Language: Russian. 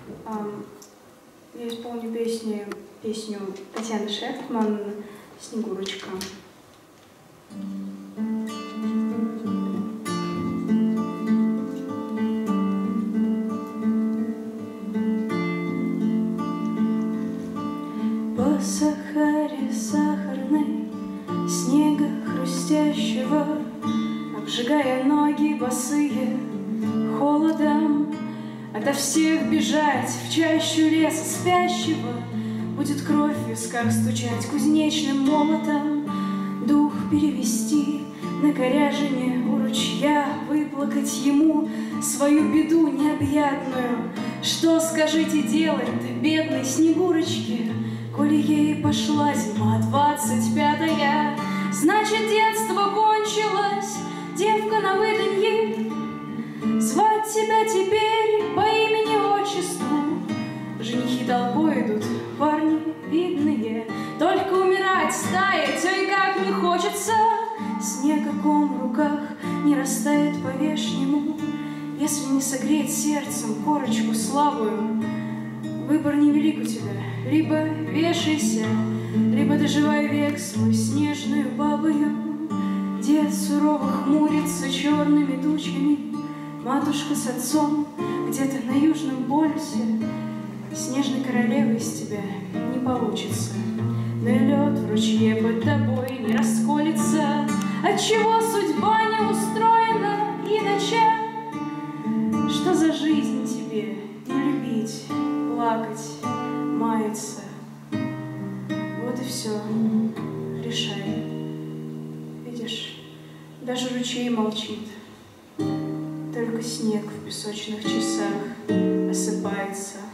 Я исполню песню Татьяны Шефтман «Снегурочка». По Сахаре сахарной, снега хрустящего, обжигая ноги босые холодом, ото всех бежать в чащу леса спящего, будет кровь в висках стучать кузнечным молотом, дух перевести на коряжине у ручья, выплакать ему свою беду необъятную. Что, скажите, делать-то бедной Снегурочке, коли ей пошла зима 25-я? Значит, детство кончилось, девка на выданье. Звать тебя теперь по имени-отчеству женихи толпой идут, парни видные. Только умирать, таять, ой, как не хочется. Снег ком в руках не растает по-вешнему, если не согреть сердцем корочку слабую. Выбор невелик у тебя, либо вешайся, либо доживай век свой снежную бабою. Дед сурово хмурится черными тучами, матушка с отцом где-то на Южном полюсе. Снежной королевы из тебя не получится, но и лед в ручье под тобой не расколется. Отчего судьба не устроена иначе? Что за жизнь тебе не любить, плакать, маяться? Вот и все, решай. Видишь, даже ручей молчит, только снег в песочных часах осыпается.